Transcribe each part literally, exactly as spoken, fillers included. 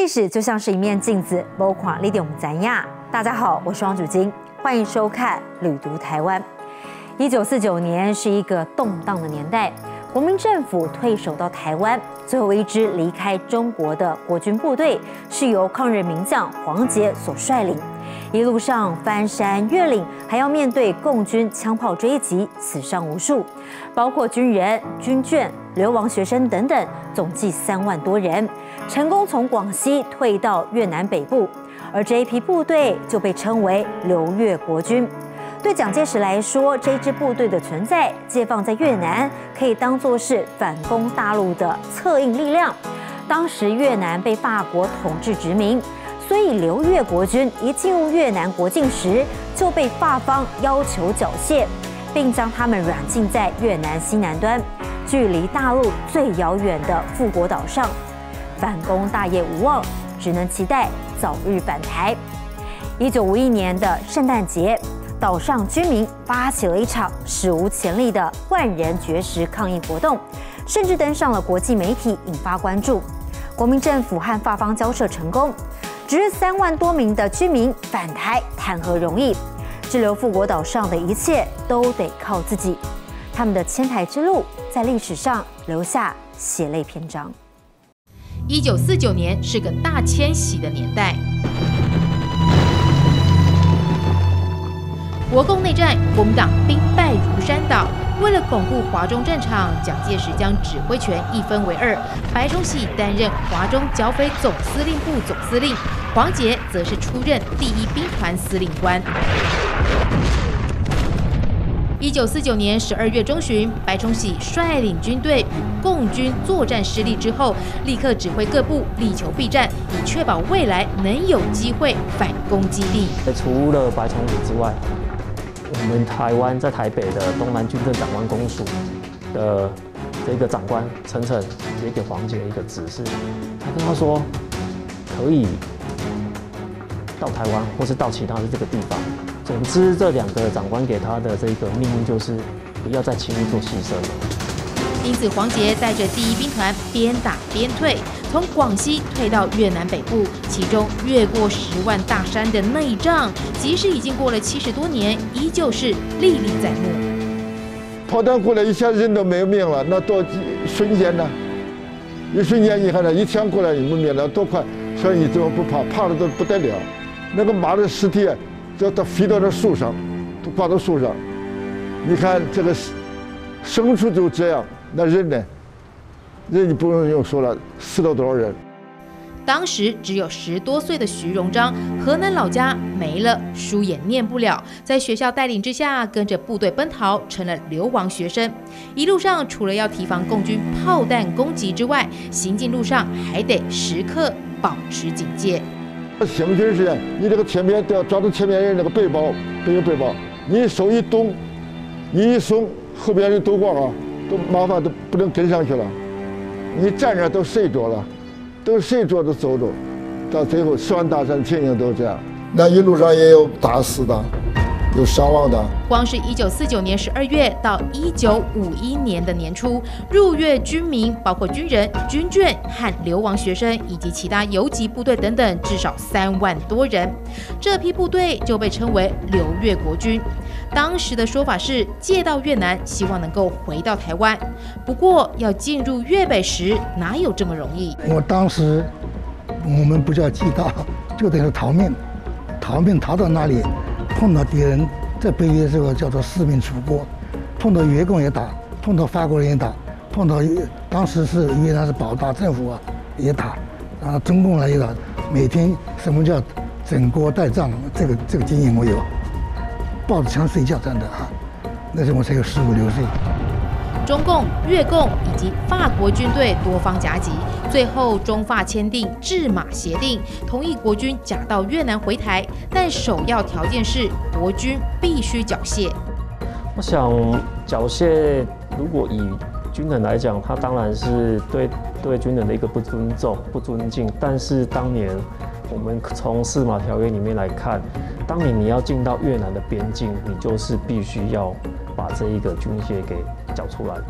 历史就像是一面镜子，包括历典我们咱亚。大家好，我是王主金，欢迎收看《旅读台湾》。一九四九年是一个动荡的年代，国民政府退守到台湾，最后一支离开中国的国军部队是由抗日名将黄捷所率领。一路上翻山越岭，还要面对共军枪炮追击，死伤无数，包括军人、军眷、流亡学生等等，总计三万多人，成功从广西退到越南北部，而这一批部队就被称为流越国军。对蒋介石来说，这支部队的存在，解放在越南可以当作是反攻大陆的策应力量。当时越南被法国统治殖民，所以流越国军一进入越南国境时，就被法方要求缴械，并将他们软禁在越南西南端，距离大陆最遥远的富国岛上。反攻大业无望，只能期待早日返台。一九五一年的圣诞节，岛上居民发起了一场史无前例的万人绝食抗议活动，甚至登上了国际媒体，引发关注。国民政府和法方交涉成功，只是三万多名的居民返台谈何容易？滞留富国岛上的一切都得靠自己。他们的迁台之路在历史上留下血泪篇章。 一九四九年是个大迁徙的年代。国共内战，国民党兵败如山倒。为了巩固华中战场，蒋介石将指挥权一分为二，白崇禧担任华中剿匪总司令部总司令，黄捷则是出任第一兵团司令官。一九四九年十二月中旬，白崇禧率领军队与共军作战失利之后，立刻指挥各部力求避战，以确保未来能有机会反攻基地。 除了白崇禧之外，我们台湾在台北的东南军政长官公署的这个长官陈诚也给黄捷一个指示，他跟他说可以到台湾或是到其他的这个地方。总之，这两个长官给他的这个命令就是不要再轻易做牺牲了。 因此，黄捷带着第一兵团边打边退，从广西退到越南北部，其中越过十万大山的内仗，即使已经过了七十多年，依旧是历历在目。 炮弹过来，一下人都没有命了，那多瞬间呢？一瞬间，你看那一枪过来，你们命了多快？所以你怎么不怕？怕的都不得了。那个马的尸体，就它飞到那树上，都挂到树上。你看这个牲畜就这样，那人呢？人你不用用说了，死了多少人？ 当时只有十多岁的徐荣章，河南老家没了，书也念不了，在学校带领之下，跟着部队奔逃，成了流亡学生。一路上除了要提防共军炮弹攻击之外，行进路上还得时刻保持警戒。 行军时，你这个前面都要抓住前面人那个背包，背个背包，你手一动，你一松，后边人都忘了，都麻烦都不能跟上去了。你站着都睡着了，都睡着都走着，到最后十万大山情形都这样。那一路上也有打死的，有伤亡的。 光是一九四九年十二月到一九五一年的年初，入越军民包括军人、军眷和流亡学生以及其他游击部队等等，至少三万多人。这批部队就被称为流越国军。当时的说法是借到越南，希望能够回到台湾。不过要进入越北时，哪有这么容易？ 我当时我们不叫借道，就等于逃命，逃命逃到那里，碰到敌人，在北越这个叫做四面楚歌，碰到越共也打，碰到法国人也打，碰到当时是越南是保大政府啊也打，然后中共来也打，每天什么叫枕锅待瘴，这个这个经验我有。抱着枪睡觉，真的啊！那时候我才有十五六岁。 中共、越共以及法国军队多方夹击，最后中法签订制马协定，同意国军假到越南回台，但首要条件是国军必须缴械。 我想缴械，如果以军人来讲，他当然是对对军人的一个不尊重、不尊敬，但是当年。我们从四马条约里面来看，当年你要进到越南的边境，你就是必须要把这一个军械给缴出来。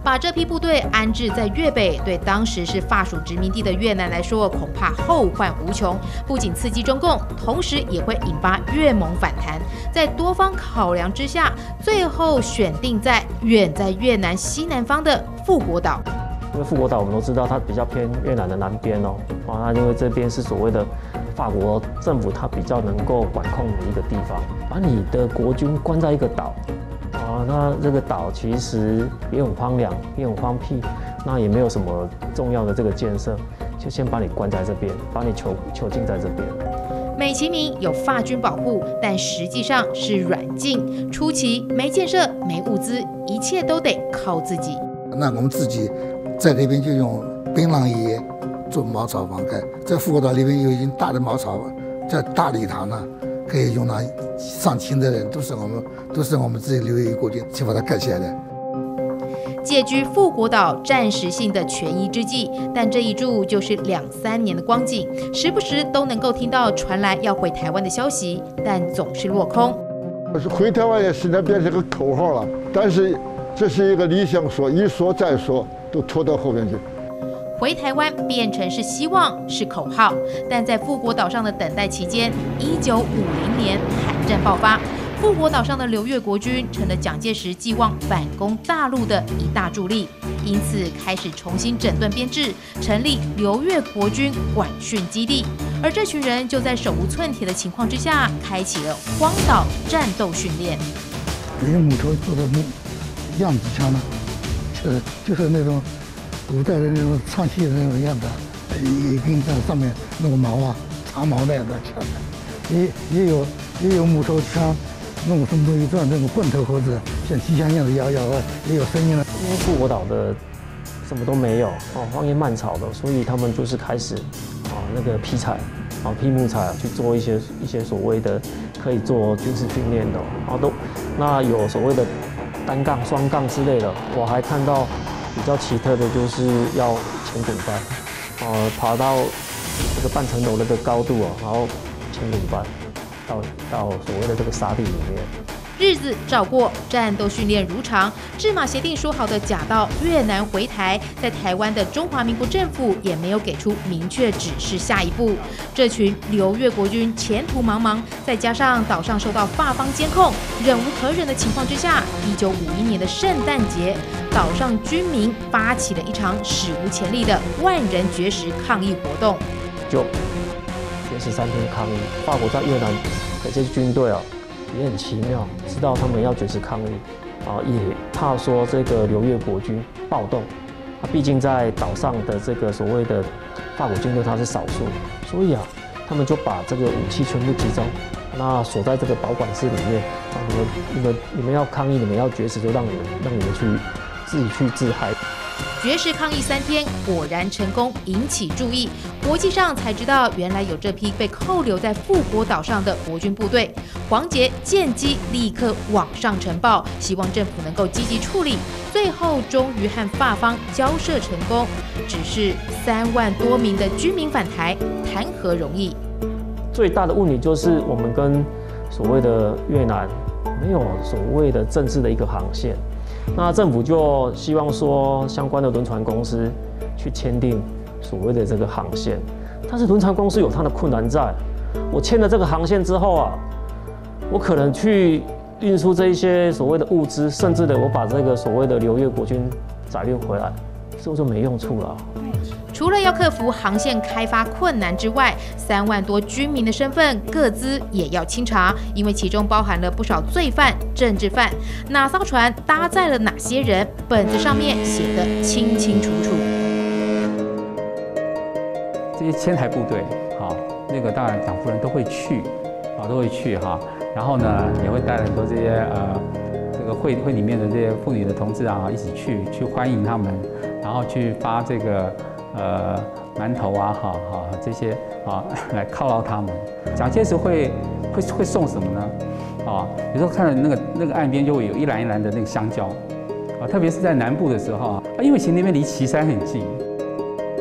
把这批部队安置在越北，对当时是法属殖民地的越南来说，恐怕后患无穷。不仅刺激中共，同时也会引发越盟反弹。在多方考量之下，最后选定在远在越南西南方的富国岛。 因为富国岛我们都知道，它比较偏越南的南边哦，啊，那因为这边是所谓的法国政府，它比较能够管控的一个地方，把你的国军关在一个岛，啊，那这个岛其实也很荒凉，也很荒僻，那也没有什么重要的这个建设，就先把你关在这边，把你囚囚禁在这边。 美其名有法军保护，但实际上是软禁。初期没建设、没物资，一切都得靠自己。 那我们自己在那边就用槟榔叶做茅草房盖，在富国岛里面有一间大的茅草叫大礼堂呢，可以用到上千的人，都是我们都是我们自己留意国军去把它盖起来的。 借居富国岛暂时性的权宜之计，但这一住就是两三年的光景，时不时都能够听到传来要回台湾的消息，但总是落空。 回台湾也现在变成个口号了，但是这是一个理想说，一说再说，都拖到后面去。 回台湾变成是希望，是口号，但在富国岛上的等待期间，一九五零年海战爆发。富国岛上的刘越国军成了蒋介石寄望反攻大陆的一大助力，因此开始重新整顿编制，成立刘越国军管训基地。而这群人就在手无寸铁的情况之下，开启了荒岛战斗训练。 用木头做的木样子枪呢，就是就是那种古代的那种唱戏的那种样子，也给你在上面弄毛啊，长毛那样的枪，也也有也有木头枪。弄什么东西转那种棍头盒子，像机枪一样的摇摇啊，也有声音了。 因为富国岛的什么都没有哦，荒烟蔓草的，所以他们就是开始啊那个劈柴啊劈木材去做一些一些所谓的可以做军事训练的啊都那有所谓的单杠、双杠之类的。我还看到比较奇特的就是要前滚翻，呃爬到这个半层楼那个高度哦，然后前滚翻。到到所谓的这个沙地里面， 日子照过，战斗训练如常。制马协定说好的假到越南回台，在台湾的中华民国政府也没有给出明确指示下一步。这群刘越国军前途茫茫，再加上岛上受到法方监控，忍无可忍的情况之下，一九五一年的圣诞节，岛上军民发起了一场史无前例的万人绝食抗议活动。 就绝食三天抗议，法国在越南的这些军队啊，也很奇妙，知道他们要绝食抗议，啊，也怕说这个刘越国军暴动。他毕竟在岛上的这个所谓的法国军队，他是少数，所以啊，他们就把这个武器全部集中，那锁在这个保管室里面。啊，你们、你们、你们要抗议，你们要绝食，就让你们、让你们去自己去自嗨。 绝食抗议三天，果然成功，引起注意。国际上才知道，原来有这批被扣留在富国岛上的国军部队。黄捷见机立刻往上呈报，希望政府能够积极处理。最后终于和法方交涉成功，只是三万多名的居民返台，谈何容易？ 最大的问题就是我们跟所谓的越南没有所谓的政治的一个航线。那政府就希望说，相关的轮船公司去签订所谓的这个航线，但是轮船公司有它的困难在。我签了这个航线之后啊，我可能去运输这一些所谓的物资，甚至的我把这个所谓的刘越国军载运回来，是不是就没用处了啊？ 除了要克服航线开发困难之外，三万多军民的身份各资也要清查，因为其中包含了不少罪犯、政治犯。哪艘船搭载了哪些人，本子上面写得清清楚楚。 这些迁台部队，啊，那个当然蒋夫人都会去，啊，都会去哈。然后呢，也会带很多这些呃，这个会会里面的这些妇女的同志啊，一起去去欢迎他们，然后去发这个。呃，馒头啊，哈哈，这些啊，来犒劳他们。蒋介石会会会送什么呢？啊，有时候看到那个那个岸边就会有一篮一篮的那个香蕉，啊，特别是在南部的时候啊，因为其实那边离旗山很近。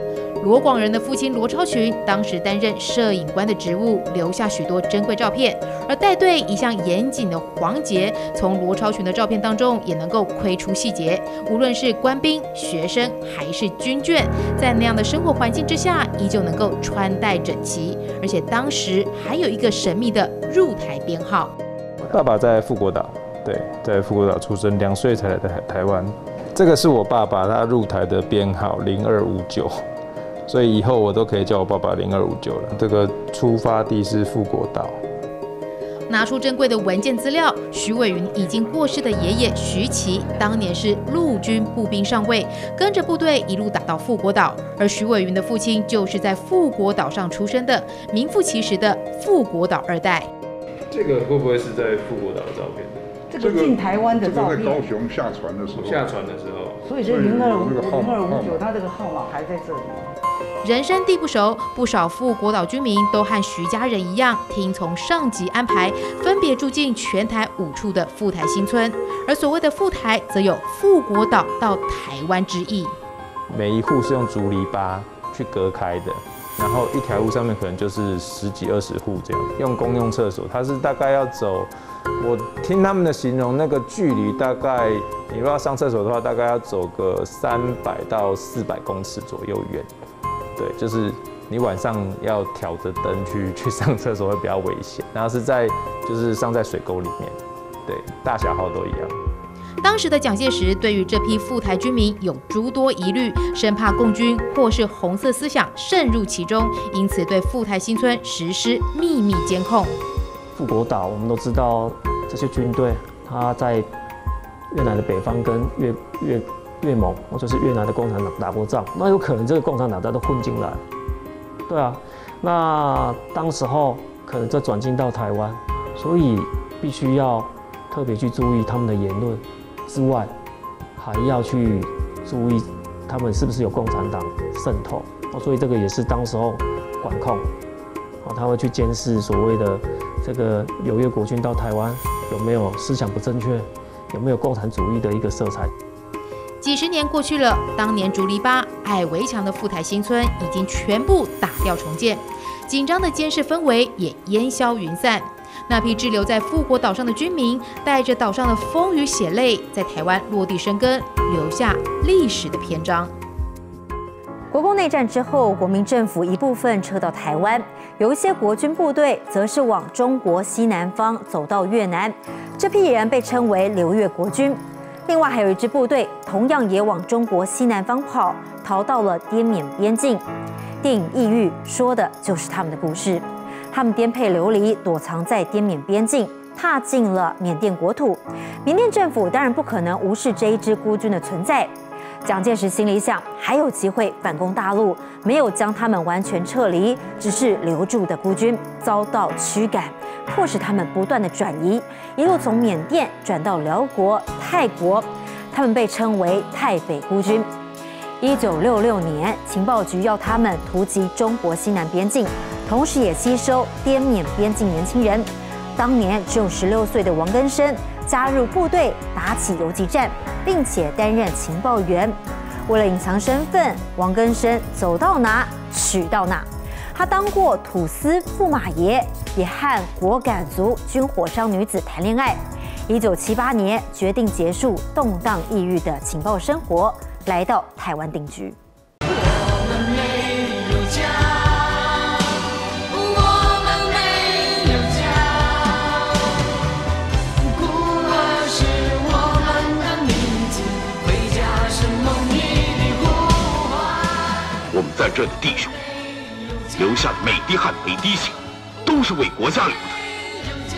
罗广仁的父亲罗超群当时担任摄影官的职务，留下许多珍贵照片。而带队一向严谨的黄杰，从罗超群的照片当中也能够窥出细节。无论是官兵、学生还是军眷，在那样的生活环境之下，依旧能够穿戴整齐。而且当时还有一个神秘的入台编号。 爸爸在富国岛，对，在富国岛出生，两岁才来台台湾。这个是我爸爸他入台的编号零二五九。所以以后我都可以叫我爸爸零二五九了。这个出发地是富国岛。 拿出珍贵的文件资料，徐伟云已经过世的爷爷徐奇，当年是陆军步兵上尉，跟着部队一路打到富国岛。而徐伟云的父亲就是在富国岛上出生的，名副其实的富国岛二代。 这个会不会是在富国岛的照片？ 这个进台湾的照片， 这个在高雄下船的时候， 下船的时候， 所以这零二五零二五九，它这个号码还在这里。 人生地不熟，不少富国岛居民都和徐家人一样，听从上级安排，分别住进全台五处的富台新村。而所谓的富台，则有富国岛到台湾之意。 每一户是用竹篱笆去隔开的，然后一条路上面可能就是十几二十户这样，用公用厕所，它是大概要走。我听他们的形容，那个距离大概，你如果要上厕所的话，大概要走个三百到四百公尺左右远。对，就是你晚上要挑着灯去去上厕所会比较危险。然后是在就是上在水沟里面，对，大小号都一样。 当时的蒋介石对于这批富台居民有诸多疑虑，生怕共军或是红色思想渗入其中，因此对富台新村实施秘密监控。 富国岛，我们都知道这些军队，他在越南的北方跟越越越盟，或者是越南的共产党打过仗，那有可能这个共产党他都混进来，对啊，那当时候可能再转进到台湾，所以必须要特别去注意他们的言论之外，还要去注意他们是不是有共产党渗透，所以这个也是当时候管控。他会去监视所谓的这个友越国军到台湾有没有思想不正确，有没有共产主义的一个色彩。 几十年过去了，当年竹篱笆、矮围墙的富台新村已经全部打掉重建，紧张的监视氛围也烟消云散。那批滞留在富国岛上的居民，带着岛上的风雨血泪，在台湾落地生根，留下历史的篇章。 国共内战之后，国民政府一部分撤到台湾，有一些国军部队则是往中国西南方走到越南，这批人被称为留越国军。另外还有一支部队同样也往中国西南方跑，逃到了滇缅边境。电影《异域》说的就是他们的故事，他们颠沛流离，躲藏在滇缅边境，踏进了缅甸国土。缅甸政府当然不可能无视这一支孤军的存在。蒋介石心里想，还有机会反攻大陆，没有将他们完全撤离，只是留住的孤军遭到驱赶，迫使他们不断的转移，一路从缅甸转到辽国、泰国，他们被称为泰北孤军。一九六六年，情报局要他们突击中国西南边境，同时也吸收滇缅边境年轻人。当年只有十六岁的王根生加入部队，打起游击战，并且担任情报员。为了隐藏身份，王根生走到哪取到哪。他当过土司驸马爷，也和果敢族军火商女子谈恋爱。一九七八年，决定结束动荡抑郁的情报生活，来到台湾定居。 我们在这的弟兄留下的每滴汗、每滴血，都是为国家留的。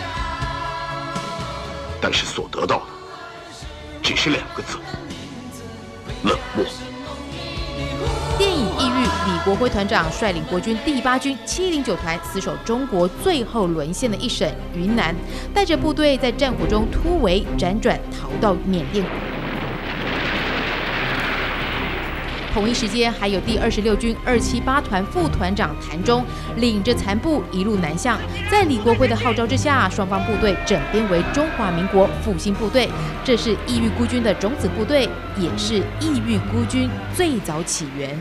但是所得到的，只是两个字：冷漠。 电影《异域》，李国辉团长率领国军第八军七零九团死守中国最后沦陷的一省云南，带着部队在战火中突围辗转逃到缅甸。同一时间，还有第二十六军二七八团副团长谭忠领着残部一路南向，在李国辉的号召之下，双方部队整编为中华民国复兴部队。这是异域孤军的种子部队，也是异域孤军最早起源。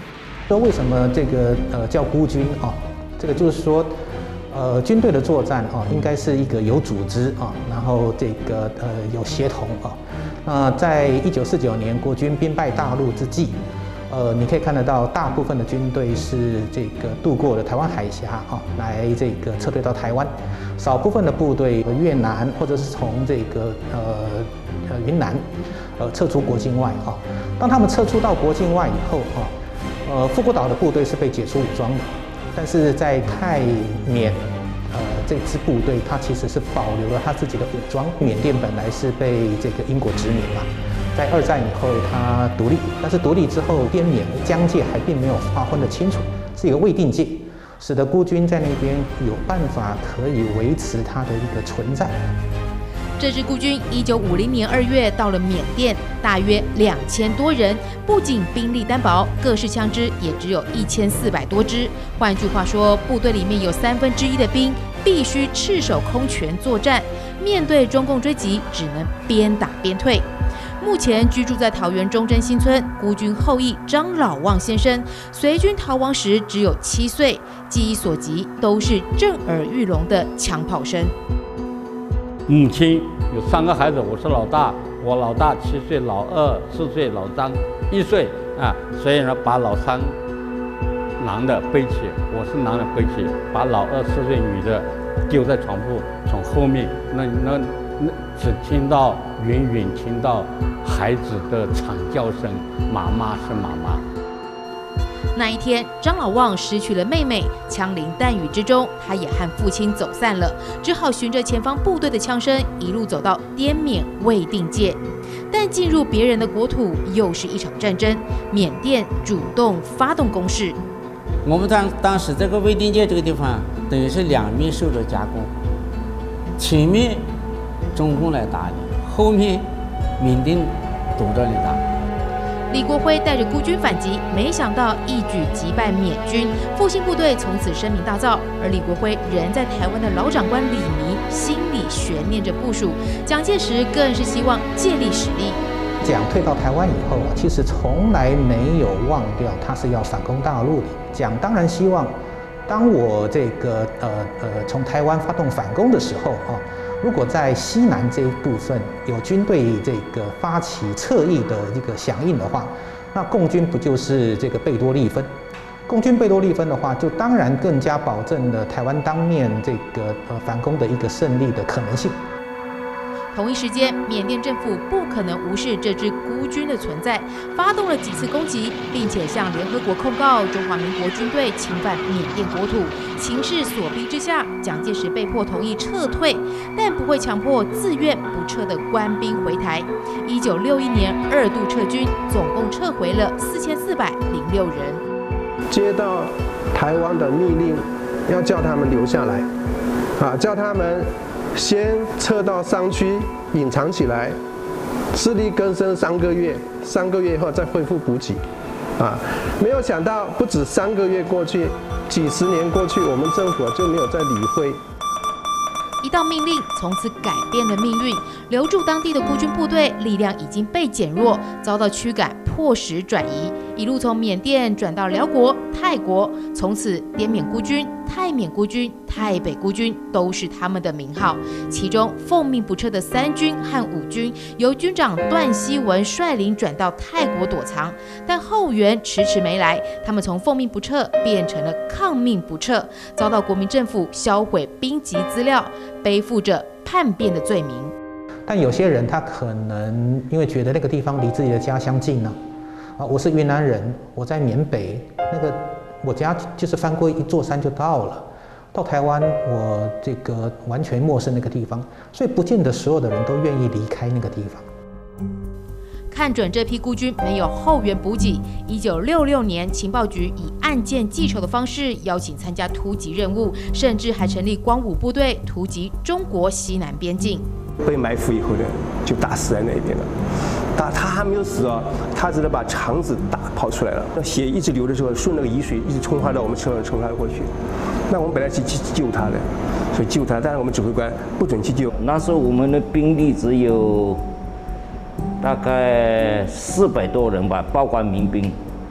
说为什么这个呃叫孤军啊？这个就是说，呃，军队的作战啊，应该是一个有组织啊，然后这个呃有协同啊。那在一九四九年国军兵败大陆之际，呃，你可以看得到，大部分的军队是这个渡过了台湾海峡啊，来这个撤退到台湾，少部分的部队越南或者是从这个呃呃云南呃撤出国境外啊。当他们撤出到国境外以后啊，呃，富国岛的部队是被解除武装的，但是在泰缅。呃，这支部队它其实是保留了它自己的武装。缅甸本来是被这个英国殖民嘛，在二战以后它独立，但是独立之后滇缅疆界还并没有划分得清楚，是一个未定界，使得孤军在那边有办法可以维持它的一个存在。 这支孤军一九五零年二月到了缅甸，大约两千多人，不仅兵力单薄，各式枪支也只有一千四百多支。换句话说，部队里面有三分之一的兵必须赤手空拳作战，面对中共追击，只能边打边退。目前居住在桃园忠贞新村，孤军后裔张老旺先生随军逃亡时只有七岁，记忆所及都是震耳欲聋的枪炮声。 母亲有三个孩子，我是老大，我老大七岁，老二四岁，老三一岁啊，所以呢，把老三男的背起，我是男的背起，把老二四岁女的丢在床铺，从后面那那那只听到远远听到孩子的惨叫声，妈妈是妈妈。 那一天，张老旺失去了妹妹，枪林弹雨之中，他也和父亲走散了，只好循着前方部队的枪声，一路走到滇缅未定界。但进入别人的国土，又是一场战争。缅甸主动发动攻势。 我们当当时这个未定界这个地方，等于是两面受到夹攻，前面中共来打你，后面缅甸堵着你打。 李国辉带着孤军反击，没想到一举击败缅军，复兴部队从此声名大噪。而李国辉人在台湾的老长官李弥心里悬念着部署，蒋介石更是希望借力使力。 蒋退到台湾以后啊，其实从来没有忘掉他是要反攻大陆的。蒋当然希望，当我这个呃呃从台湾发动反攻的时候啊。如果在西南这一部分有军队这个发起侧翼的一个响应的话，那共军不就是这个贝多利分？共军贝多利分的话，就当然更加保证了台湾当面这个呃反攻的一个胜利的可能性。 同一时间，缅甸政府不可能无视这支孤军的存在，发动了几次攻击，并且向联合国控告中华民国军队侵犯缅甸国土。情势所逼之下，蒋介石被迫同意撤退，但不会强迫自愿不撤的官兵回台。一九六一年二度撤军，总共撤回了四千四百零六人。 接到台湾的密令，要叫他们留下来，啊，叫他们先撤到山区隐藏起来，自力更生三个月，三个月以后再恢复补给，啊，没有想到不止三个月过去，几十年过去，我们政府就没有再理会。 一道命令从此改变了命运，留住当地的孤军部队力量已经被减弱，遭到驱赶，迫使转移，一路从缅甸转到辽国、泰国，从此滇缅孤军、泰缅孤军、泰北孤军都是他们的名号。其中奉命不撤的三军和五军，由军长段希文率领转到泰国躲藏，但后援迟迟没来，他们从奉命不撤变成了抗命不撤，遭到国民政府销毁兵籍资料，背负着叛变的罪名。 但有些人他可能因为觉得那个地方离自己的家乡近呢、啊，啊，我是云南人，我在缅北，那个我家就是翻过一座山就到了。到台湾，我这个完全陌生那个地方，所以不见得所有的人都愿意离开那个地方。 看准这批孤军没有后援补给，一九六六年情报局以案件记仇的方式邀请参加突击任务，甚至还成立光武部队突击中国西南边境。 被埋伏以后呢，就打死在那边了。打他还没有死啊，他只能把肠子打跑出来了，那血一直流的时候，顺那个雨水一直冲刷到我们车上，冲刷过去。那我们本来去去救他的，所以救他，但是我们指挥官不准去救。 那时候我们的兵力只有大概四百多人吧，包括民兵。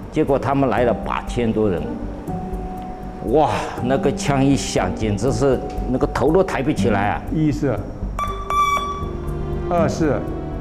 结果他们来了八千多人，哇，那个枪一响，简直是那个头都抬不起来啊！ 一是，二是。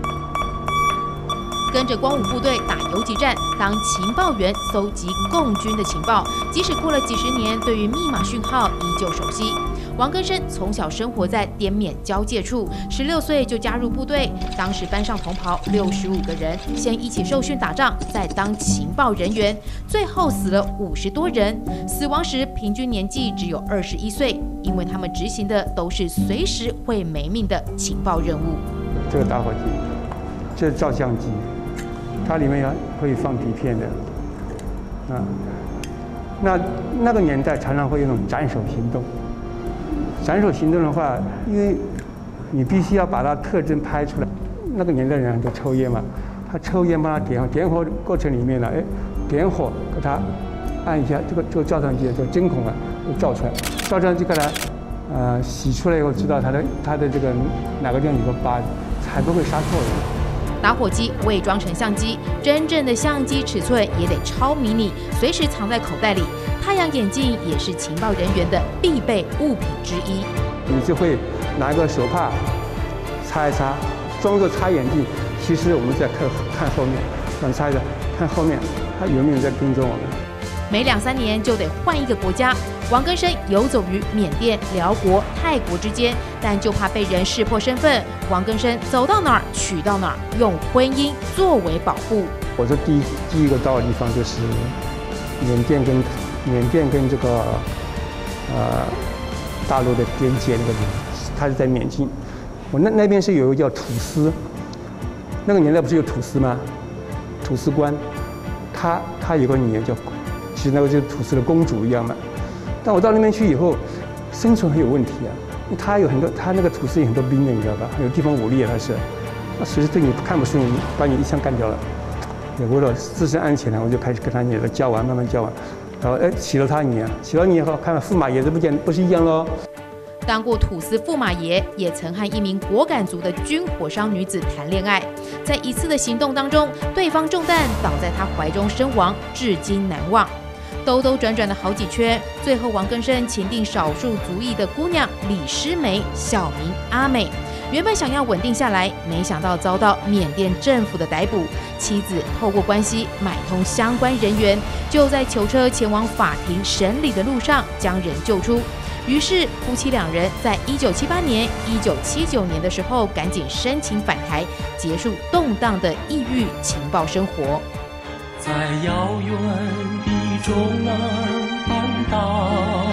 跟着光武部队打游击战，当情报员搜集共军的情报，即使过了几十年，对于密码讯号依旧熟悉。王根生从小生活在滇缅交界处，十六岁就加入部队，当时班上同袍六十五个人，先一起受训打仗，再当情报人员，最后死了五十多人，死亡时平均年纪只有二十一岁，因为他们执行的都是随时会没命的情报任务。 这个打火机，这是照相机。它里面要会放底片的，啊，那那个年代常常会有那种斩首行动。斩首行动的话，因为你必须要把它特征拍出来。那个年代人都抽烟嘛，他抽烟帮他点火，点火过程里面呢，哎，点火给他按一下，这个这个照相机就针孔啊，就照出来，照出来就给他呃洗出来以后，知道它的它的这个哪个地方有个疤，才不会杀错人。 打火机伪装成相机，真正的相机尺寸也得超迷你，随时藏在口袋里。太阳眼镜也是情报人员的必备物品之一。 你就会拿个手帕擦一擦，装作擦眼镜，其实我们在看看后面，想擦一擦，看后面，他有没有在跟踪我们？ 每两三年就得换一个国家。王根生游走于缅甸、辽国、泰国之间，但就怕被人识破身份。王根生走到哪儿娶到哪儿，用婚姻作为保护。 我说第一第一个到的地方就是缅甸跟缅甸跟这个呃大陆的边界那个地方，它是在缅境。我那那边是有一个叫土司，那个年代不是有土司吗？土司官，他他有个女儿叫，其实那个就是土司的公主一样嘛。但我到那边去以后，生存很有问题啊。他有很多，他那个土司有很多兵的，你知道吧？有地方武力啊，他是，他随时对你看不顺眼，把你一枪干掉了。也为了自身安全呢，我就开始跟他女儿交往，慢慢交往，然后哎娶了他女儿，娶了女儿以后，看驸马爷子不见不是一样喽。 当过土司驸马爷，也曾和一名果敢族的军火商女子谈恋爱，在一次的行动当中，对方中弹倒在他怀中身亡，至今难忘。兜兜转转了好几圈，最后王根生钦定少数族裔的姑娘李诗梅，小名阿美。原本想要稳定下来，没想到遭到缅甸政府的逮捕。妻子透过关系买通相关人员，就在囚车前往法庭审理的路上将人救出。于是夫妻两人在一九七八年、一九七九年的时候，赶紧申请返台，结束动荡的异域情报生活。 在遥远的中南半岛，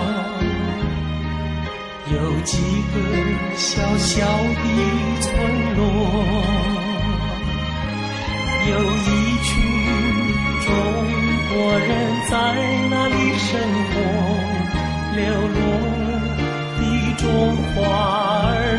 有几个小小的村落，有一群中国人在那里生活，流落的中华儿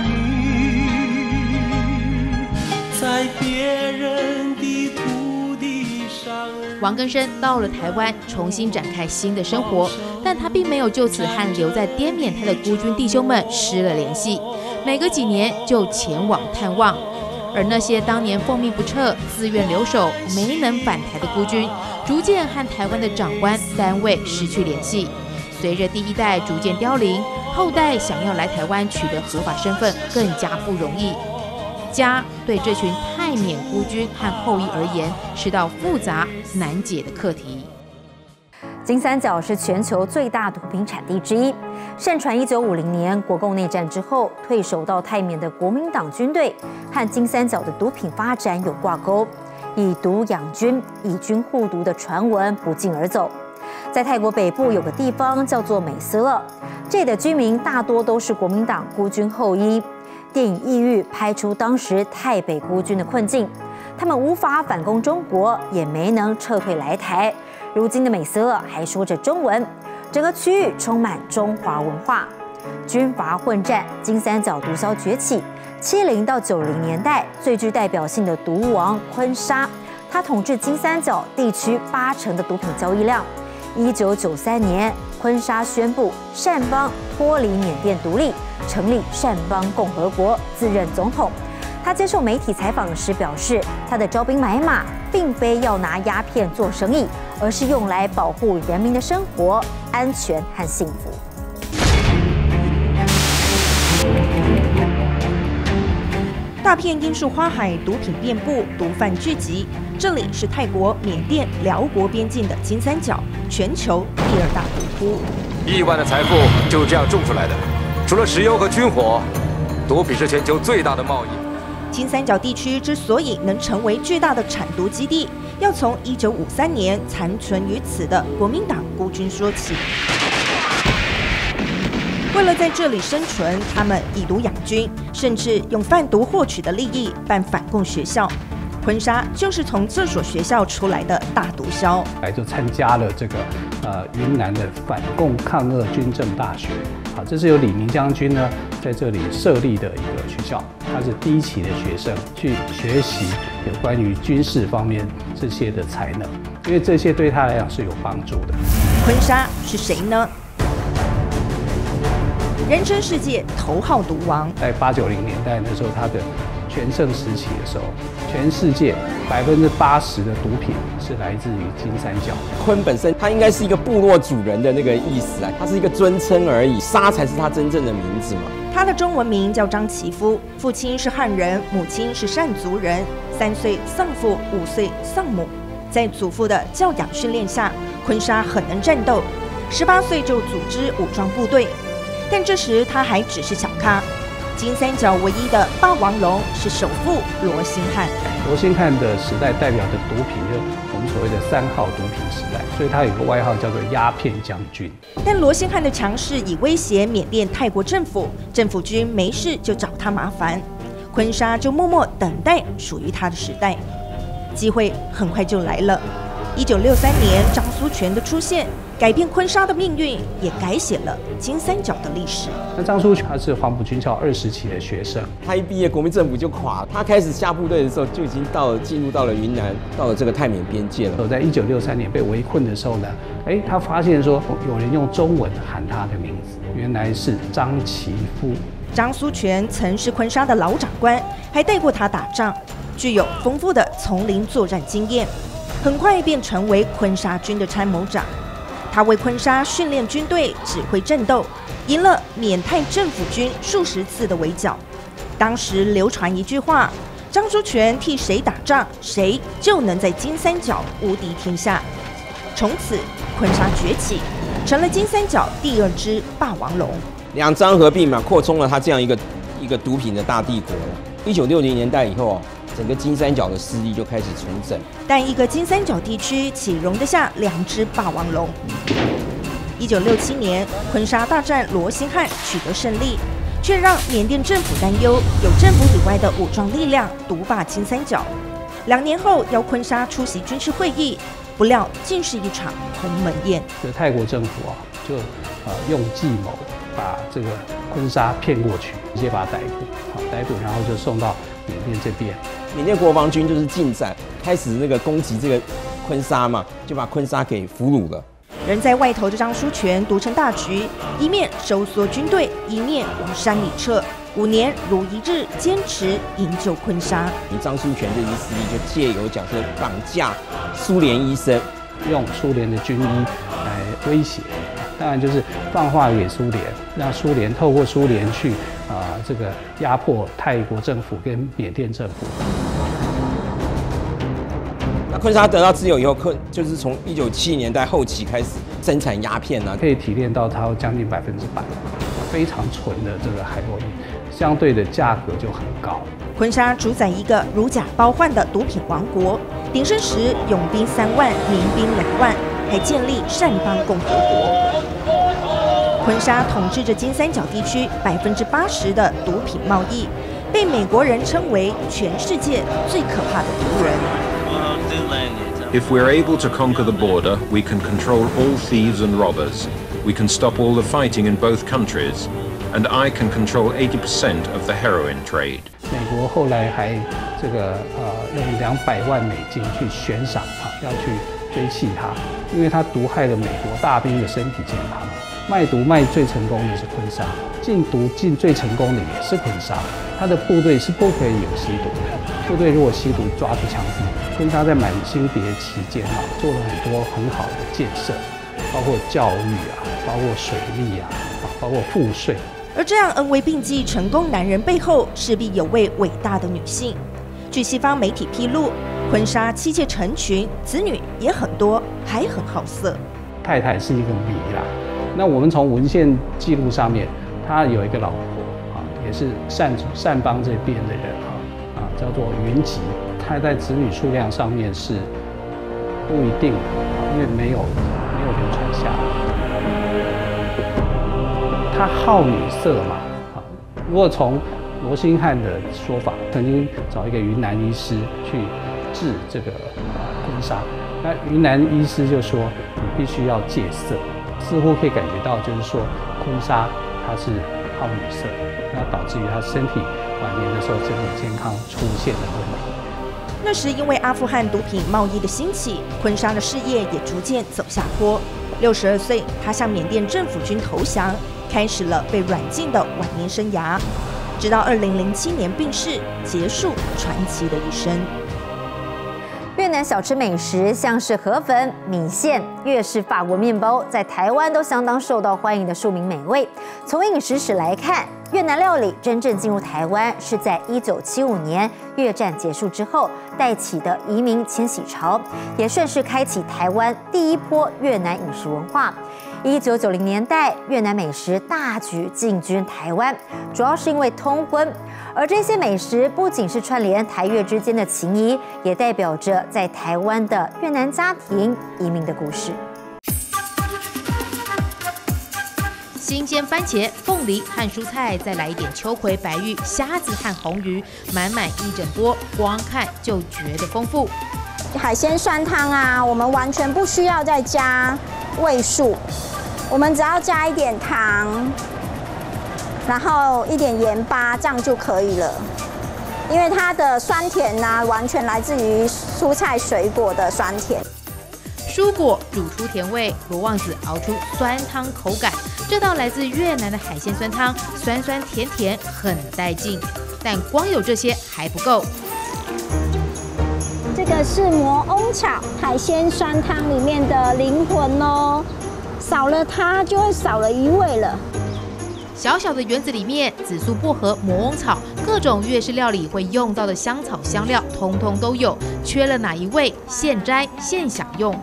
女，在别人的土地上。 王根生到了台湾，重新展开新的生活，但他并没有就此和留在滇缅他的孤军弟兄们失了联系，每隔几年就前往探望。而那些当年奉命不撤、自愿留守、没能返台的孤军，逐渐和台湾的长官单位失去联系。随着第一代逐渐凋零，后代想要来台湾取得合法身份更加不容易。家对这群泰缅孤军和后裔而言是道复杂难解的课题。 金三角是全球最大毒品产地之一。盛传一九五零年国共内战之后，退守到泰缅的国民党军队和金三角的毒品发展有挂钩，以毒养军、以军护毒的传闻不胫而走。在泰国北部有个地方叫做美斯乐，这里的居民大多都是国民党孤军后裔。电影《异域》拍出当时泰北孤军的困境，他们无法反攻中国，也没能撤退来台。如今的美斯乐还说着中文，整个区域充满中华文化。军阀混战，金三角毒枭崛起。七零到九零年代最具代表性的毒王坤沙，他统治金三角地区八成的毒品交易量。一九九三年，坤沙宣布善邦脱离缅甸独立，成立善邦共和国，自任总统。 他接受媒体采访时表示，他的招兵买马并非要拿鸦片做生意，而是用来保护人民的生活安全和幸福。 大片罂粟花海，毒品遍布，毒贩聚集。这里是泰国、缅甸、辽国边境的金三角，全球第二大毒窟。 亿万的财富就是这样种出来的。除了石油和军火，毒品是全球最大的贸易。 金三角地区之所以能成为巨大的产毒基地，要从一九五三年残存于此的国民党孤军说起。为了在这里生存，他们以毒养军，甚至用贩毒获取的利益办反共学校。坤沙就是从这所学校出来的大毒枭， 来就参加了这个呃云南的反共抗俄军政大学。好，这是由李明将军呢在这里设立的一个学校，他是第一期的学生去学习有关于军事方面这些的才能，因为这些对他来讲是有帮助的。 坤沙是谁呢？人称世界头号毒王， 在八九零年代那时候，他的全盛时期的时候，全世界百分之八十的毒品是来自于金三角。 坤本身他应该是一个部落主人的那个意思啊，他是一个尊称而已，沙才是他真正的名字嘛。 他的中文名叫张其夫，父亲是汉人，母亲是善族人，三岁丧父，五岁丧母。在祖父的教养训练下，坤沙很能战斗，十八岁就组织武装部队。但这时他还只是小咖。金三角唯一的霸王龙是首富罗兴汉。 罗兴汉的时代代表的毒品，就我们所谓的三号毒品时代，所以他有个外号叫做鸦片将军。 但罗兴汉的强势以威胁缅甸、泰国政府，政府军没事就找他麻烦，坤沙就默默等待属于他的时代。机会很快就来了。一九六三年，张苏全的出现，改变坤沙的命运，也改写了金三角的历史。 那张苏全他是黄埔军校二十期的学生， 他一毕业，国民政府就垮了。他开始下部队的时候，就已经到了进入到了云南，到了这个泰缅边界了。 在一九六三年被围困的时候呢，哎，他发现说有人用中文喊他的名字，原来是张其夫。 张苏全曾是坤沙的老长官，还带过他打仗，具有丰富的丛林作战经验。很快便成为坤沙军的参谋长，他为坤沙训练军队，指挥战斗，赢了缅泰政府军数十次的围剿。当时流传一句话：张苏全替谁打仗，谁就能在金三角无敌天下。从此，坤沙崛起，成了金三角第二只霸王龙。 两张合并嘛，扩充了他这样一个一个毒品的大帝国。一九六零年代以后，整个金三角的势力就开始重整。 但一个金三角地区岂容得下两只霸王龙？一九六七年，坤沙大战罗兴汉取得胜利，却让缅甸政府担忧有政府以外的武装力量独霸金三角。两年后，邀坤沙出席军事会议，不料竟是一场鸿门宴。 这泰国政府啊，就呃用计谋把这个坤沙骗过去，直接把他逮捕，好逮捕，然后就送到缅甸这边。 缅甸国防军就是进展，开始那个攻击这个坤沙嘛，就把坤沙给俘虏了。 人在外头的张苏全独成大局，一面收缩军队，一面往山里撤。五年如一日，坚持营救坤沙。 你张苏全这支势力就借由讲说绑架苏联医生， 用苏联的军医来威胁，当然就是放话给苏联，让苏联透过苏联去啊、呃、这个压迫泰国政府跟缅甸政府。 那坤沙得到自由以后，坤就是从一九七零年代后期开始生产鸦片啊， 可以提炼到它将近百分之百，非常纯的这个海洛因，相对的价格就很高。 坤沙主宰一个如假包换的毒品王国，鼎盛时勇兵三万，民兵两万，还建立善邦共和国。坤沙统治着金三角地区百分之八十的毒品贸易，被美国人称为全世界最可怕的毒人。 If we're able to conquer the border, we can control all thieves and robbers. We can stop all the fighting in both countries, and I can control eighty percent of the heroin trade. 美国后来还这个呃用两百万美金去悬赏啊，要去追缉他，因为他毒害了美国大兵的身体健康。 卖毒卖最成功的是昆沙，禁毒禁最成功的也是昆沙。他的部队是不可以有吸毒的，部队如果吸毒抓去枪毙。昆沙在满清谍期间啊，做了很多很好的建设，包括教育啊，包括水利啊，包括赋税。 而这样恩威并济成功男人背后，势必有位伟大的女性。据西方媒体披露，昆沙妻妾成群，子女也很多，还很好色。 太太是一个谜啦。那我们从文献记录上面，他有一个老婆啊，也是善善邦这边的人啊，啊叫做云集。太太子女数量上面是不一定的，因为没有没有流传下来。他好女色嘛，啊，如果从罗兴汉的说法，曾经找一个云南医师去治这个婚纱，那云南医师就说你必须要戒色，似乎可以感觉到就是说婚纱它是好女色，那导致于他身体晚年的时候身体健康出现了问题。 那时因为阿富汗毒品贸易的兴起，昆沙的事业也逐渐走下坡。六十二岁，他向缅甸政府军投降，开始了被软禁的晚年生涯。直到二零零七年病逝，结束传奇的一生。 越南小吃美食像是河粉、米线、越式法国面包，在台湾都相当受到欢迎的庶民美味。从饮食史来看，越南料理真正进入台湾是在一九七五年越战结束之后带起的移民迁徙潮，也顺势开启台湾第一波越南饮食文化。一九九零年代，越南美食大举进军台湾，主要是因为通婚。而这些美食不仅是串联台越之间的情谊，也代表着在台湾的越南家庭移民的故事。 新鲜番茄、凤梨和蔬菜，再来一点秋葵、白玉、虾子和红鱼，满满一整锅，光看就觉得丰富。 海鲜酸汤啊，我们完全不需要再加味素，我们只要加一点糖，然后一点盐巴，这样就可以了。因为它的酸甜呢、啊，完全来自于蔬菜水果的酸甜。 蔬果煮出甜味，罗望子熬出酸汤口感。这道来自越南的海鲜酸汤，酸酸甜甜，很带劲。但光有这些还不够。 这个是魔翁草海鲜酸汤里面的灵魂哦，少了它就会少了一味了。 小小的园子里面，紫苏、薄荷、魔翁草，各种越式料理会用到的香草香料，通通都有。缺了哪一味，现摘现享用。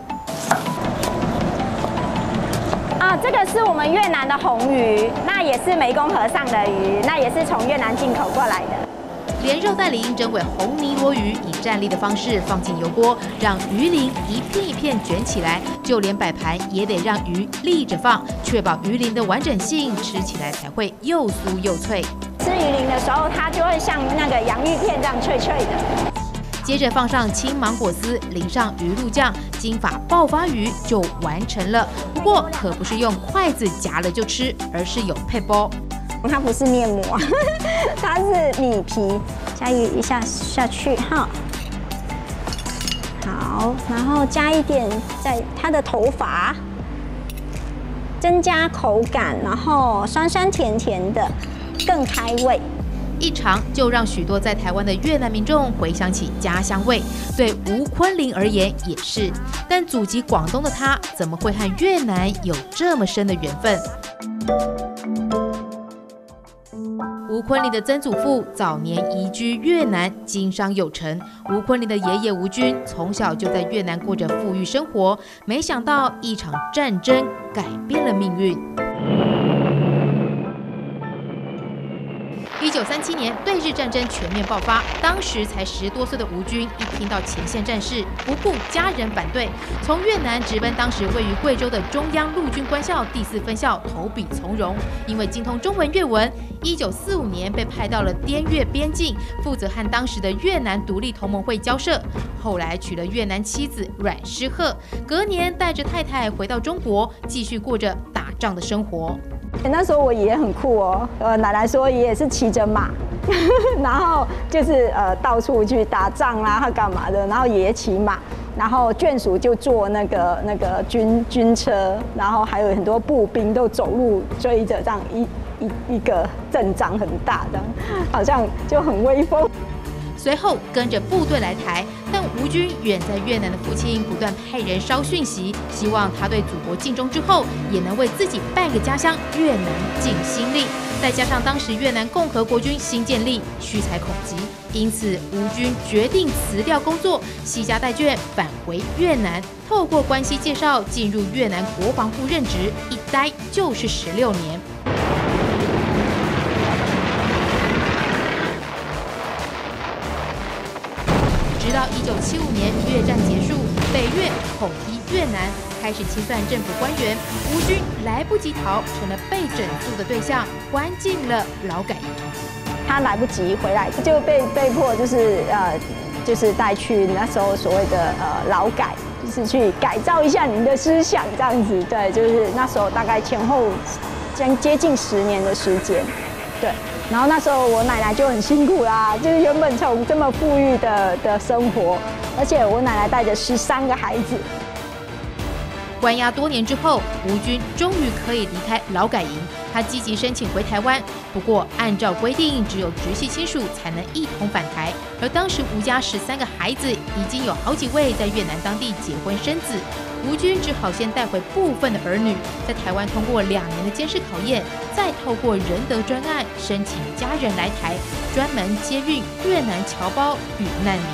啊，这个是我们越南的红鱼，那也是湄公河上的鱼，那也是从越南进口过来的。 连肉带鳞整尾红尼罗鱼，以站立的方式放进油锅，让鱼鳞一片一片卷起来。就连摆盘也得让鱼立着放，确保鱼鳞的完整性，吃起来才会又酥又脆。 吃鱼鳞的时候，它就会像那个洋芋片这样脆脆的。 接着放上青芒果丝，淋上鱼露酱，金发爆发鱼就完成了。不过可不是用筷子夹了就吃，而是有配包。 它不是面膜，它是米皮，加一下下去哈。好，然后加一点在它的头发，增加口感，然后酸酸甜甜的，更开胃。 一尝就让许多在台湾的越南民众回想起家乡味，对吴昆凌而言也是。但祖籍广东的他，怎么会和越南有这么深的缘分？吴昆凌的曾祖父早年移居越南，经商有成。吴昆凌的爷爷吴军从小就在越南过着富裕生活，没想到一场战争改变了命运。一九三七年，对日战争全面爆发。当时才十多岁的吴军，一听到前线战事，不顾家人反对，从越南直奔当时位于贵州的中央陆军官校第四分校投笔从戎。因为精通中文、越文，一九四五年被派到了滇越边境，负责和当时的越南独立同盟会交涉。后来娶了越南妻子阮诗鹤，隔年带着太太回到中国，继续过着打仗的生活。 那时候我爷爷很酷哦，呃，奶奶说爷爷是骑着马，然后就是呃到处去打仗啦，他干嘛的，然后爷爷骑马， 然后眷属就坐那个那个军军车，然后还有很多步兵都走路追着，这样一一一个阵仗很大的，好像就很威风。 随后跟着部队来台，但吴军远在越南的父亲不断派人捎讯息，希望他对祖国尽忠之后，也能为自己半个家乡越南尽心力。再加上当时越南共和国军新建立，需财恐急，因此吴军决定辞掉工作，携家带眷返回越南，透过关系介绍进入越南国防部任职，一待就是十六年。直到一九七五年越战结束，北越统一越南，开始清算政府官员，吴军来不及逃，成了被整肃的对象，关进了劳改营。 他来不及回来，就被被迫就是呃，就是带去那时候所谓的呃劳改，就是去改造一下您的思想这样子。对，就是那时候大概前后将接近十年的时间，对。然后那时候我奶奶就很辛苦啦，就是原本从这么富裕的的生活，而且我奶奶带着十三个孩子。 关押多年之后，吴军终于可以离开劳改营，他积极申请回台湾。不过按照规定，只有直系亲属才能一同返台。而当时吴家十三个孩子已经有好几位在越南当地结婚生子，吴军只好先带回部分的儿女，在台湾通过两年的监视考验，再透过仁德专案申请家人来台，专门接运越南侨胞与难民。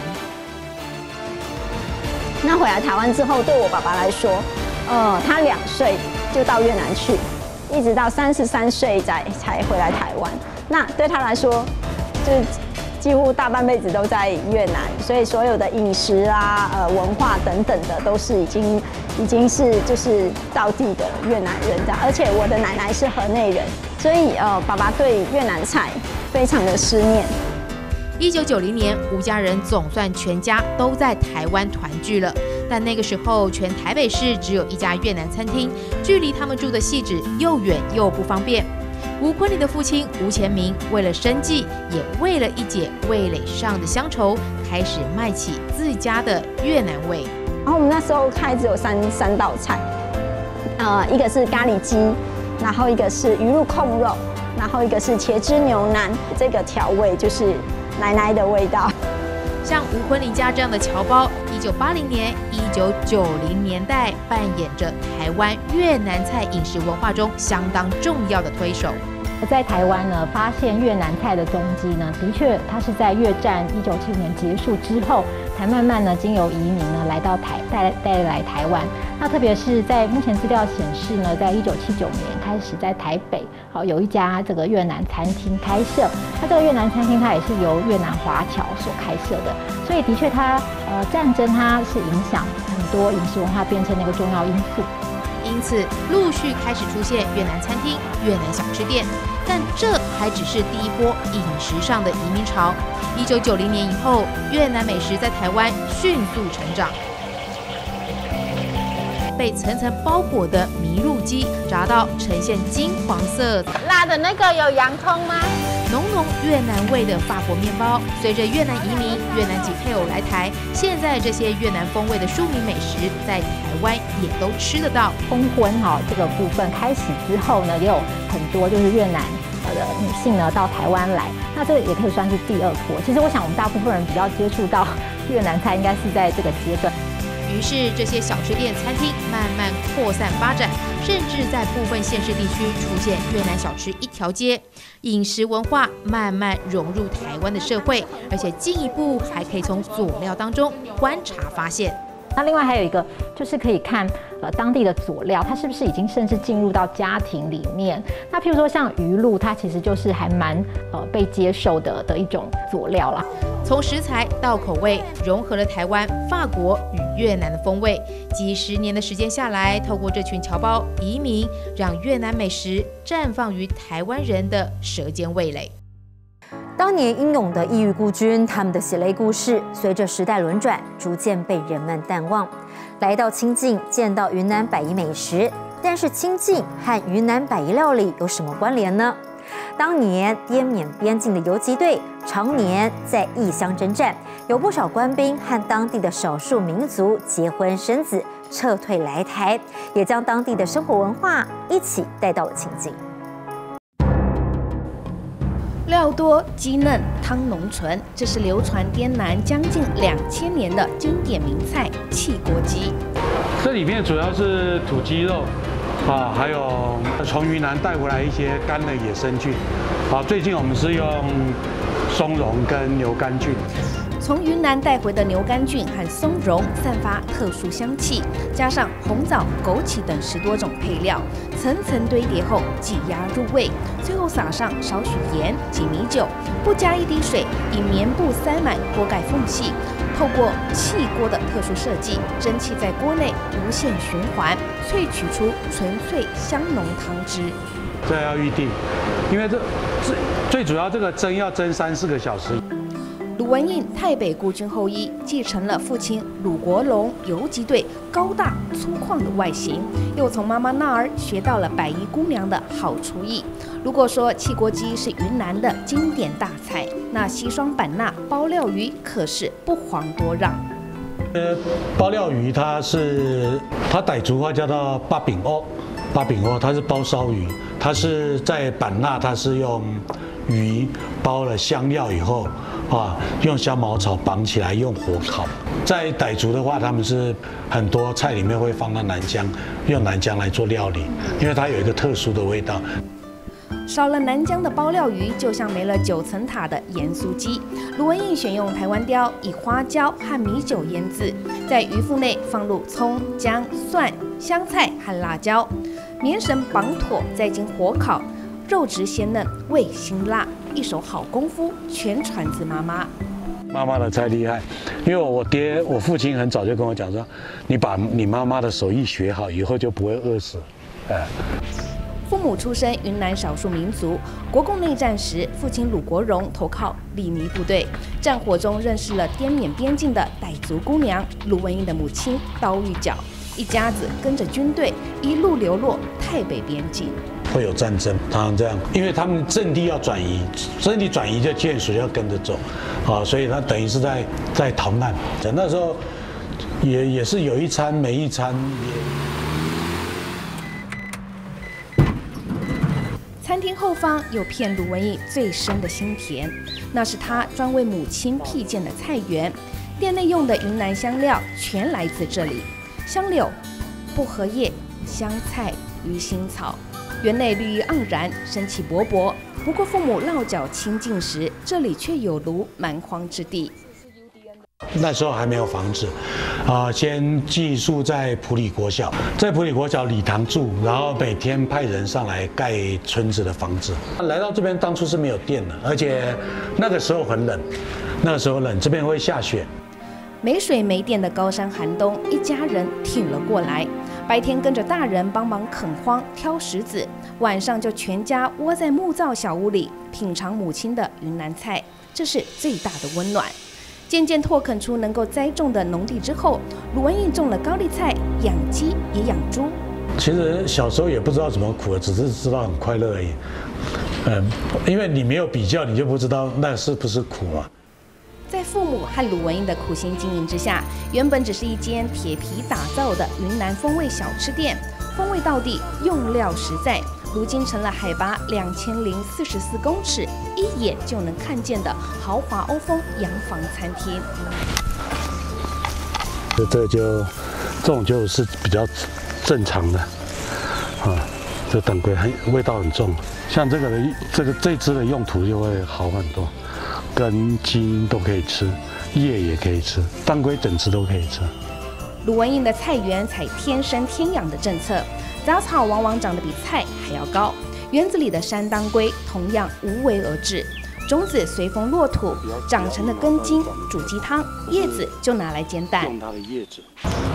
那回来台湾之后，对我爸爸来说，呃，他两岁就到越南去，一直到三十三岁才才回来台湾。那对他来说，就是几乎大半辈子都在越南，所以所有的饮食啊、呃文化等等的，都是已经已经是就是道地的越南人这样。而且我的奶奶是河内人，所以呃，爸爸对越南菜非常的思念。 一九九零年，吴家人总算全家都在台湾团聚了。但那个时候，全台北市只有一家越南餐厅，距离他们住的汐止又远又不方便。吴坤林的父亲吴前明为了生计，也为了一解味蕾上的乡愁，开始卖起自家的越南味。 然后我们那时候开只有三三道菜，呃，一个是咖喱鸡，然后一个是鱼露控肉，然后一个是茄汁牛腩。这个调味就是奶奶的味道。 像吴坤林家这样的侨胞，一九八零年、一九九零年代扮演着台湾越南菜饮食文化中相当重要的推手。 在台湾呢，发现越南菜的踪迹呢，的确，它是在越战一九七五年结束之后，才慢慢呢经由移民呢来到台带带来台湾。那特别是在目前资料显示呢，在一九七九年开始在台北好有一家这个越南餐厅开设。那这个越南餐厅它也是由越南华侨所开设的，所以的确它呃战争它是影响很多饮食文化变迁的一个重要因素。 因此，陆续开始出现越南餐厅、越南小吃店，但这还只是第一波饮食上的移民潮。一九九零年以后，越南美食在台湾迅速成长。被层层包裹的迷路鸡，炸到呈现金黄色。 辣的那个有洋葱吗？ 浓浓越南味的法国面包，随着越南移民、越南籍配偶来台，现在这些越南风味的庶民美食，在台湾也都吃得到。 通婚哈这个部分开始之后呢，也有很多就是越南的女性呢到台湾来，那这个也可以算是第二波。其实我想我们大部分人比较接触到越南菜，应该是在这个阶段。 于是，这些小吃店、餐厅慢慢扩散发展，甚至在部分县市地区出现越南小吃一条街，饮食文化慢慢融入台湾的社会，而且进一步还可以从佐料当中观察发现。 那另外还有一个就是可以看呃当地的佐料，它是不是已经甚至进入到家庭里面。那譬如说像鱼露，它其实就是还蛮呃被接受的的一种佐料啦。 从食材到口味，融合了台湾、法国与越南的风味。几十年的时间下来，透过这群侨胞移民，让越南美食绽放于台湾人的舌尖味蕾。 当年英勇的异域孤军，他们的血泪故事，随着时代轮转，逐渐被人们淡忘。来到清境，见到云南百夷美食，但是清境和云南百夷料理有什么关联呢？ 当年滇缅边境的游击队常年在异乡征战，有不少官兵和当地的少数民族结婚生子，撤退来台，也将当地的生活文化一起带到了情境。 料多鸡嫩汤浓醇，这是流传滇南将近两千年的经典名菜汽锅鸡。 这里面主要是土鸡肉，啊，还有从云南带回来一些干的野生菌，啊，最近我们是用松茸跟牛肝菌。 从云南带回的牛肝菌和松茸散发特殊香气，加上红枣、枸杞等十多种配料，层层堆叠后挤压入味，最后撒上少许盐及米酒，不加一滴水，以棉布塞满锅盖缝隙，透过气锅的特殊设计，蒸汽在锅内无限循环，萃取出纯粹香浓汤汁。 这要预定，因为这最最主要这个蒸要蒸三四个小时。 鲁文印太北孤军后裔，继承了父亲鲁国龙游击队高大粗犷的外形，又从妈妈那儿学到了百宜姑娘的好厨艺。如果说汽锅鸡是云南的经典大菜，那西双版纳包料鱼可是不遑多让。 呃，包料鱼它是它傣族话叫做八饼欧，八饼欧它是包烧鱼，它是在版纳它是用鱼包了香料以后。啊，用香茅草绑起来，用火烤。在傣族的话，他们是很多菜里面会放到南姜，用南姜来做料理，因为它有一个特殊的味道。 少了南姜的包料鱼，就像没了九层塔的盐酥鸡。卢文印选用台湾鲷，以花椒和米酒腌制，在鱼腹内放入葱、姜、蒜、香菜和辣椒，棉绳绑妥，再经火烤，肉质鲜嫩，味辛辣。一手好功夫，全传自妈妈。 妈妈的菜厉害，因为我爹、我父亲很早就跟我讲说，你把你妈妈的手艺学好，以后就不会饿死。哎， 父母出身云南少数民族，国共内战时，父亲鲁国荣投靠李弥部队，战火中认识了滇缅边境的傣族姑娘鲁文印的母亲刀玉角，一家子跟着军队一路流落太北边境。 会有战争，常常这样，因为他们阵地要转移，阵地转移就眷属要跟着走，啊，所以他等于是在在逃难。那时候也也是有一餐没一餐。 餐厅后方有片鲁文印最深的心田，那是他专为母亲辟建的菜园，店内用的云南香料全来自这里，香柳、薄荷叶、香菜、鱼腥草。园内绿意盎然，生气勃勃。不过父母落脚清境时，这里却有如蛮荒之地。 那时候还没有房子，啊，先寄宿在普里国小，在普里国小礼堂住，然后每天派人上来盖村子的房子。来到这边当初是没有电的，而且那个时候很冷，那个时候冷，这边会下雪。 没水没电的高山寒冬，一家人挺了过来。白天跟着大人帮忙垦荒、挑石子，晚上就全家窝在木造小屋里品尝母亲的云南菜，这是最大的温暖。渐渐拓垦出能够栽种的农地之后，鲁文印种了高丽菜，养鸡也养猪。 其实小时候也不知道怎么苦的，只是知道很快乐而已。嗯，因为你没有比较，你就不知道那是不是苦嘛。 在父母和鲁文印的苦心经营之下，原本只是一间铁皮打造的云南风味小吃店，风味道地，用料实在，如今成了海拔两千零四十四公尺，一眼就能看见的豪华欧风洋房餐厅。 这这就这种就是比较正常的啊，这当归很味道很重，像这个的这个这只的用途就会好很多。根茎都可以吃，叶也可以吃，当归整只都可以吃。 鲁文印的菜园采天生天养的政策，杂草往往长得比菜还要高。园子里的山当归同样无为而治，种子随风落土，长成的根茎煮鸡汤，叶子就拿来煎蛋。 用它的叶子。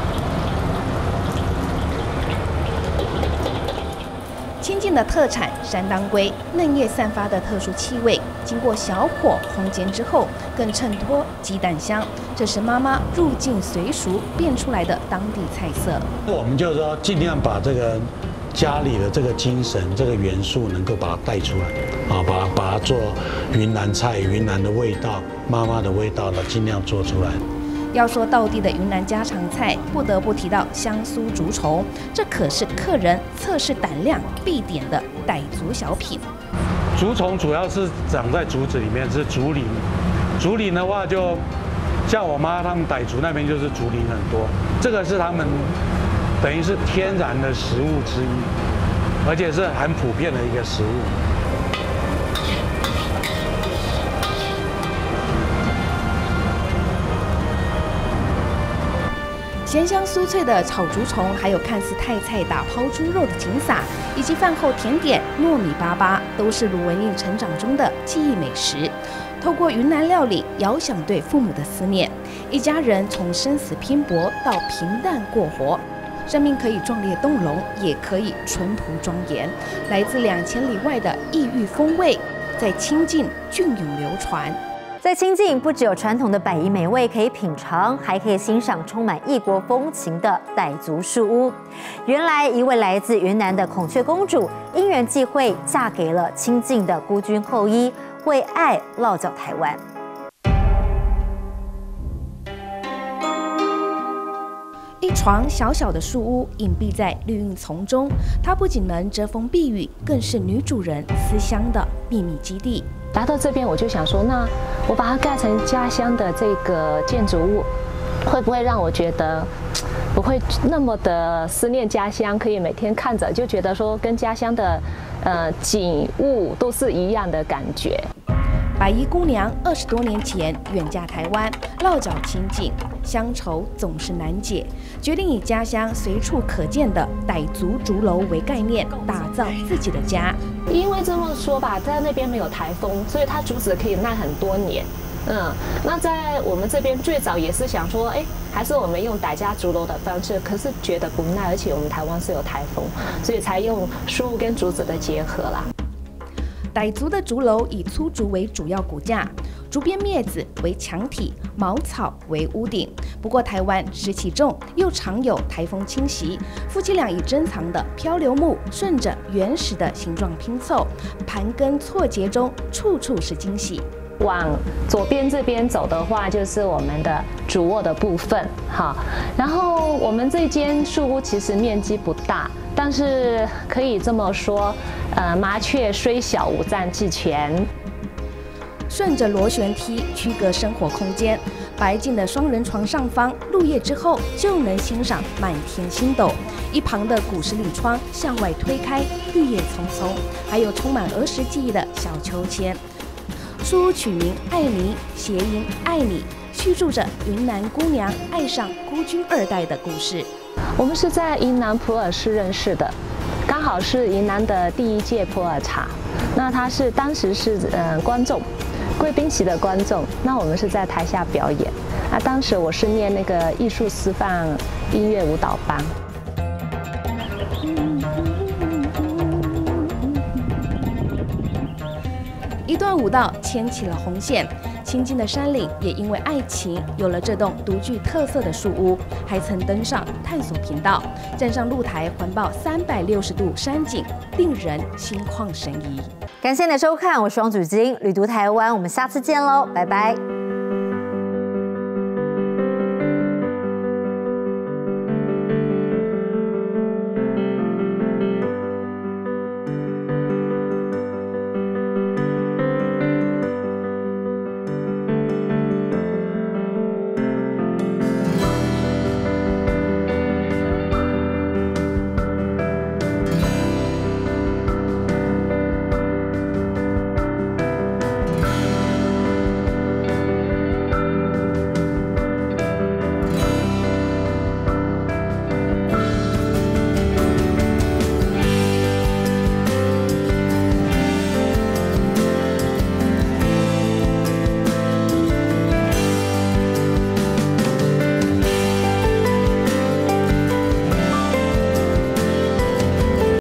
亲近的特产山当归，嫩叶散发的特殊气味，经过小火烘煎之后，更衬托鸡蛋香。这是妈妈入境随俗变出来的当地菜色。 我们就是说，尽量把这个家里的这个精神、这个元素能够把它带出来，啊，把把它做云南菜、云南的味道、妈妈的味道呢，尽量做出来。 要说道地的云南家常菜，不得不提到香酥竹虫，这可是客人测试胆量必点的傣族小品。 竹虫主要是长在竹子里面，是竹林。竹林的话就，像我妈他们傣族那边就是竹林很多，这个是他们等于是天然的食物之一，而且是很普遍的一个食物。 咸香酥脆的炒竹虫，还有看似泰菜打抛猪肉的锦撒，以及饭后甜点糯米粑粑，都是卢文印成长中的记忆美食。透过云南料理，遥想对父母的思念。一家人从生死拼搏到平淡过活，生命可以壮烈动容，也可以淳朴庄严。来自两千里外的异域风味，在清境隽永流传。 在清境，不只有传统的百夷美味可以品尝，还可以欣赏充满异国风情的傣族树屋。原来，一位来自云南的孔雀公主，因缘际会嫁给了清境的孤军后裔，为爱落脚台湾。 一床小小的树屋，隐蔽在绿荫丛中，它不仅能遮风避雨，更是女主人思乡的秘密基地。 来到这边，我就想说，那我把它盖成家乡的这个建筑物，会不会让我觉得不会那么的思念家乡？可以每天看着就觉得说，跟家乡的呃景物都是一样的感觉。 白衣姑娘二十多年前远嫁台湾，落脚清境，乡愁总是难解，决定以家乡随处可见的傣族竹楼为概念，打造自己的家。 因为这么说吧，在那边没有台风，所以它竹子可以耐很多年。嗯，那在我们这边最早也是想说，哎，还是我们用傣家竹楼的方式，可是觉得不耐，而且我们台湾是有台风，所以才用树屋跟竹子的结合啦。 傣族的竹楼以粗竹为主要骨架，竹编篾子为墙体，茅草为屋顶。不过台湾湿气重，又常有台风侵袭，夫妻俩以珍藏的漂流木顺着原始的形状拼凑，盘根错节中处处是惊喜。 往左边这边走的话，就是我们的主卧的部分，哈。然后我们这间树屋其实面积不大，但是可以这么说，呃，麻雀虽小，五脏俱全。 顺着螺旋梯区隔生活空间，白净的双人床上方，入夜之后就能欣赏满天星斗。一旁的古石礼窗向外推开，绿叶葱葱，还有充满儿时记忆的小秋千。书屋取名“爱你”，谐音“爱你”，叙述着云南姑娘爱上孤军二代的故事。 我们是在云南普洱市认识的，刚好是云南的第一届普洱茶。那他是当时是呃观众，贵宾席的观众。那我们是在台下表演。啊，当时我是念那个艺术师范音乐舞蹈班。 一段舞蹈牵起了红线，清境的山岭也因为爱情有了这栋独具特色的树屋，还曾登上探索频道，站上露台环抱三百六十度山景，令人心旷神怡。 感谢你的收看，我是王祖金，旅读台湾，我们下次见喽，拜拜。